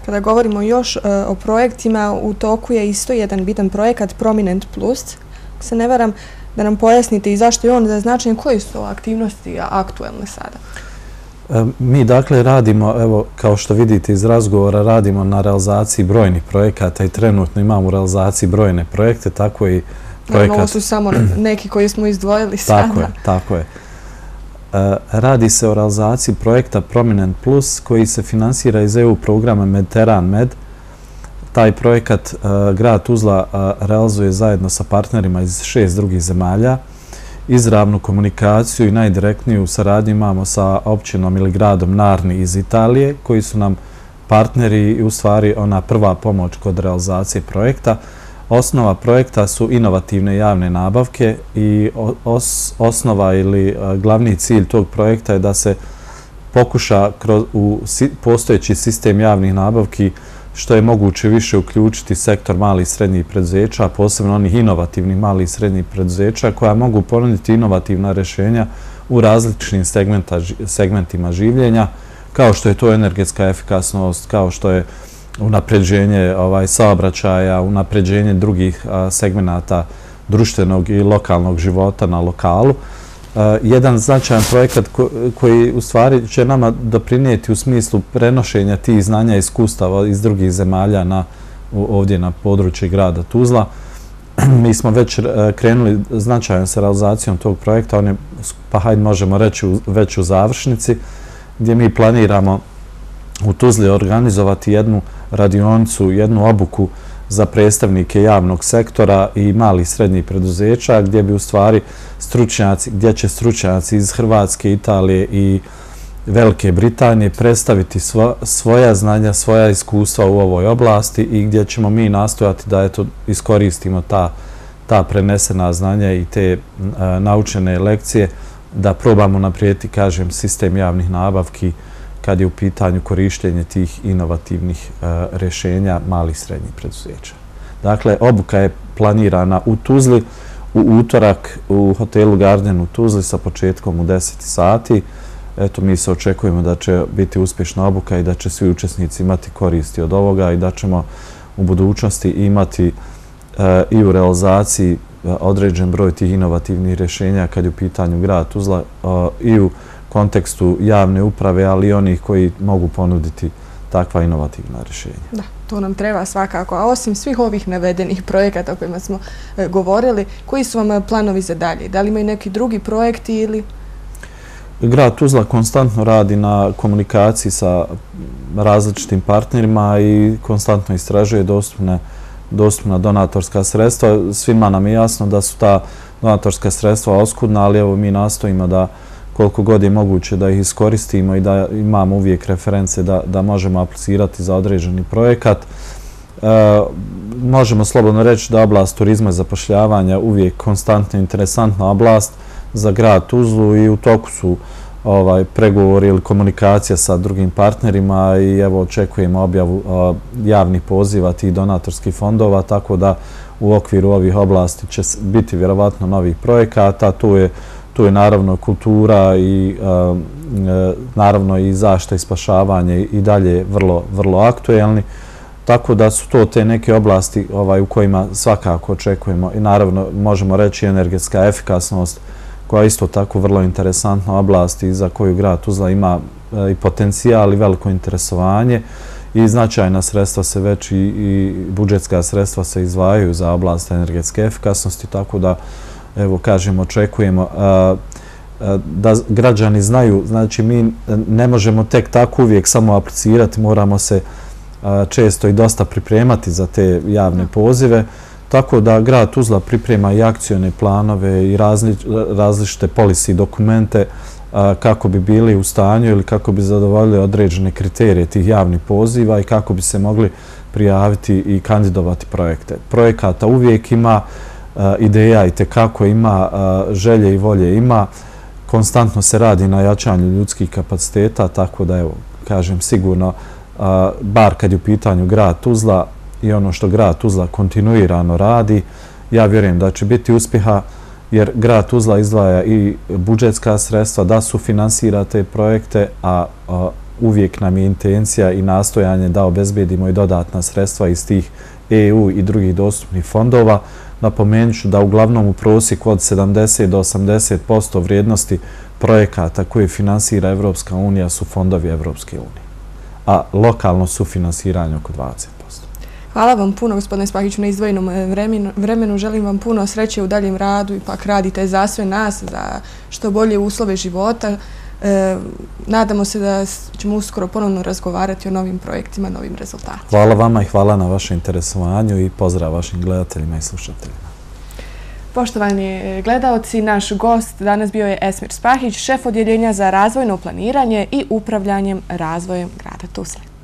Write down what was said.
Kada govorimo još o projektima, u toku je isto jedan bitan projekat Prominent Plus. Ako se ne varam, da nam pojasnite i zašto je on značajan, koje su aktivnosti aktuelne sada? Mi dakle radimo, evo kao što vidite iz razgovora, radimo na realizaciji brojnih projekata i trenutno imamo u realizaciji brojne projekte, tako i projekat... Ovo su samo neki koji smo izdvojili sada. Tako je. Radi se o realizaciji projekta Prominent Plus koji se finansira iz EU programa Mediteran Med. Taj projekat grad Tuzla realizuje zajedno sa partnerima iz 6 drugih zemalja. Izravnu komunikaciju i najdirektniju saradnju imamo sa općinom ili gradom Narni iz Italije, koji su nam partneri i u stvari ona prva pomoć kod realizacije projekta. Osnova projekta su inovativne javne nabavke i osnova ili glavni cilj tog projekta je da se pokuša u postojeći sistem javnih nabavki što je moguće više uključiti sektor malih i srednjih preduzeća, posebno onih inovativnih malih i srednjih preduzeća koja mogu ponuditi inovativna rješenja u različitim segmentima življenja, kao što je to energetska efikasnost, kao što je unapređenje saobraćaja, unapređenje drugih segmenata društvenog i lokalnog života na lokalu. Jedan značajan projekat koji u stvari će nama doprinijeti u smislu prenošenja tih znanja i iskustava iz drugih zemalja ovdje na području grada Tuzla. Mi smo već krenuli značajno sa realizacijom tog projekta, on je, pa hajde možemo reći, već u završnici, gdje mi planiramo u Tuzli organizovati jednu radionicu, jednu obuku za predstavnike javnog sektora i malih i srednjih preduzeća, gdje bi u stvari gdje će stručnjaci iz Hrvatske, Italije i Velike Britanije predstaviti svoja znanja, svoja iskustva u ovoj oblasti i gdje ćemo mi nastojati da iskoristimo ta prenesena znanja i te naučene lekcije, da probamo naprijeti, kažem, sistem javnih nabavki kad je u pitanju korištenje tih inovativnih rješenja malih i srednjih preduzeća. Dakle, obuka je planirana u Tuzli u utorak u hotelu Garden u Tuzli sa početkom u 10 sati. Eto, mi se očekujemo da će biti uspješna obuka i da će svi učesnici imati koristi od ovoga i da ćemo u budućnosti imati i u realizaciji određen broj tih inovativnih rješenja kad je u pitanju grad Tuzla i u kontekstu javne uprave, ali i onih koji mogu ponuditi takva inovativna rješenja. Da, to nam treba svakako. A osim svih ovih navedenih projekata o kojima smo govorili, koji su vam planovi za dalje? Da li imaju neki drugi projekti ili... Grad Tuzla konstantno radi na komunikaciji sa različitim partnerima i konstantno istražuje dostupna donatorska sredstva. Svima nam je jasno da su ta donatorska sredstva oskudna, ali evo mi nastojimo da koliko god je moguće da ih iskoristimo i da imamo uvijek reference da možemo aplicirati za određeni projekat. Možemo slobodno reći da oblast turizma i zapošljavanja uvijek konstantno interesantna oblast za grad Tuzlu i u toku su pregovori ili komunikacija sa drugim partnerima i evo očekujemo objavu javnih poziva tih donatorskih fondova, tako da u okviru ovih oblasti će biti vjerovatno novih projekata. Tu je naravno kultura i naravno i zaštita i spašavanje i dalje vrlo aktuelni. Tako da su to te neke oblasti u kojima svakako očekujemo i naravno možemo reći energetska efikasnost koja je isto tako vrlo interesantna oblast i za koju grad Tuzla ima i potencijal i veliko interesovanje i značajna sredstva se već i budžetska sredstva se izdvajaju za oblast energetske efikasnosti, tako da evo kažem očekujemo da građani znaju, znači mi ne možemo tek tako uvijek samo aplicirati, moramo se često i dosta pripremati za te javne pozive, tako da grad Tuzla priprema i akcione planove i različite policy dokumente kako bi bili u stanju ili kako bi zadovoljili određene kriterije tih javnih poziva i kako bi se mogli prijaviti i kandidovati projekte. Projekata uvijek ima, ideja i tekako ima, želje i volje ima. Konstantno se radi na jačanju ljudskih kapaciteta, tako da evo, kažem sigurno, bar kad je u pitanju grad Tuzla i ono što grad Tuzla kontinuirano radi, ja vjerujem da će biti uspjeha jer grad Tuzla izdvaja i budžetska sredstva da sufinansira te projekte, a uvijek nam je intencija i nastojanje da obezbedimo i dodatna sredstva iz tih EU i drugih dostupnih fondova. Napomenut ću da uglavnom u prosjeku od 70 do 80% vrijednosti projekata koje finansira Evropska unija su fondovi Evropske unije, a lokalno sufinansiranje oko 20%. Hvala vam puno, gospodine Spahiću, na izdvojenom vremenu. Želim vam puno sreće u daljem radu. Ipak radite za sve nas, za što bolje uslove života. Nadamo se da ćemo uskoro ponovno razgovarati o novim projektima, novim rezultatima. Hvala vama i hvala na vašem interesovanju i pozdrav vašim gledateljima i slušateljima. Poštovani gledaoci, naš gost danas bio je Esmir Spahić, šef odjeljenja za razvojno planiranje i upravljanjem razvojem grada Tuzle.